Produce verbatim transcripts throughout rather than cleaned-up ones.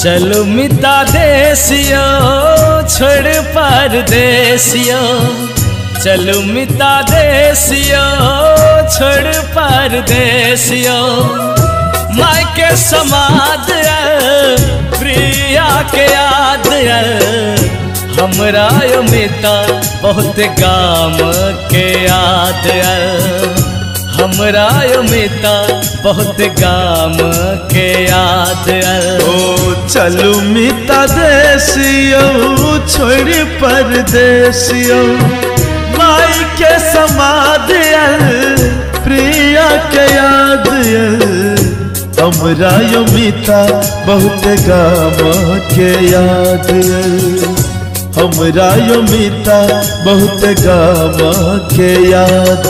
चलो मिता देसियो छोड़ परदेसियो, चलो मिता देसियो छोड़ परदेसियो। माय के समाद प्रिया के याद हमरा यो मिता बहुत गाम के याद, हमरा यो मिता बहुत गाम के याद। ओ चलू मिता देसियो छोड़ परदेसियो, माई के समाद प्रिया के याद हमरा यो मिता बहुत गाम के याद, हमरा यो मिता बहुत गाम के याद।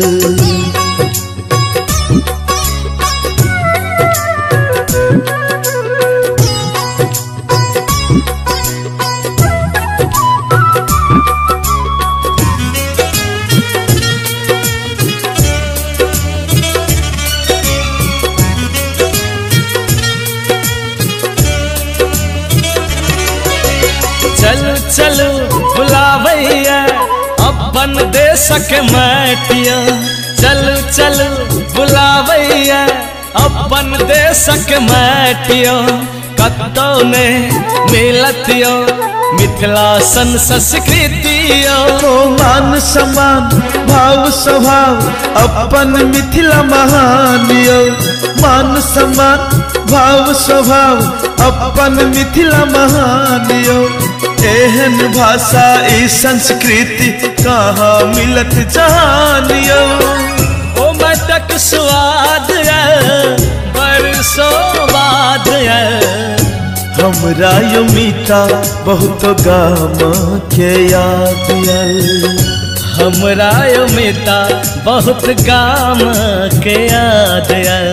चल चल बुलावैया अपन देश के माटिया, चल चल बुलावैया अपन देश के माटिया। कतो ने मिलतियो मिथिला सन संस्कृतियो, मान सम्मान भाव स्वभाव अपन मिथिला महानियो। मान सम्मान भाव स्वभाव अपन मिथिला महानियो। एहन भाषा ई संस्कृति कहाँ मिलत जहानियो। ओ मटक स्वाद बरसों बाद हमरा यो मिता बहुत गाम के याद, हमरा यो मिता बहुत गाम के याद।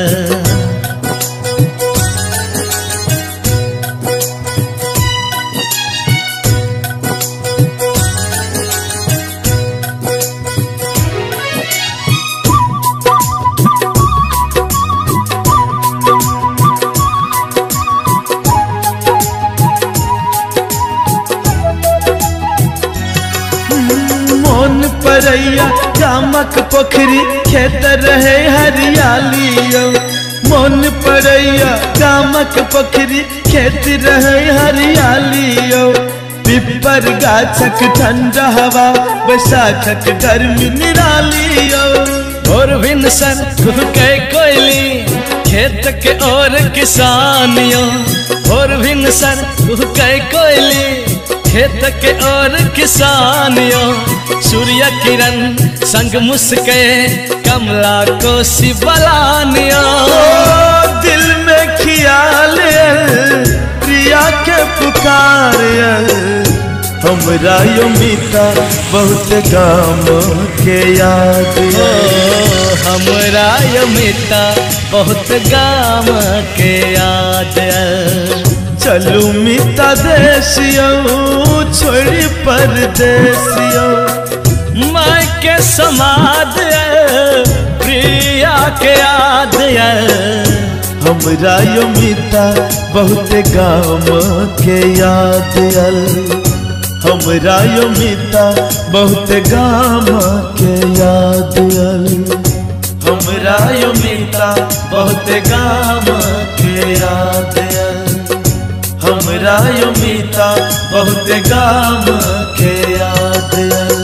मोन परैया गामक पोखरी खेत रहे हरियालियो। मोन परैया गामक पोखरी खेत रहे हरियालियो। पिपर गाछक ठंडा हवा बैसाखक गर्मी निरालियो। और भिनसर के कोयली खेत के और किसानियों, और भिनसर के कोयली खेत के और किसानियों। सूर्य किरण संग मुस्के कमला को सिबलानियो। दिल में ख्याल प्रिया के पुकार हमरा यो मिता बहुत गाम के याद। हमरा यो मिता बहुत गाम के याद। चलू मिता देसियो छोड़ परदेसियो, माय के समाद प्रिया के याद। हमरा यो मिता बहुत गाम के याद, हमरा यो मिता बहुत गाम के याद। हमरा यो मिता बहुत गाम के याद, हमरा यो मिता बहुत गाम के याद।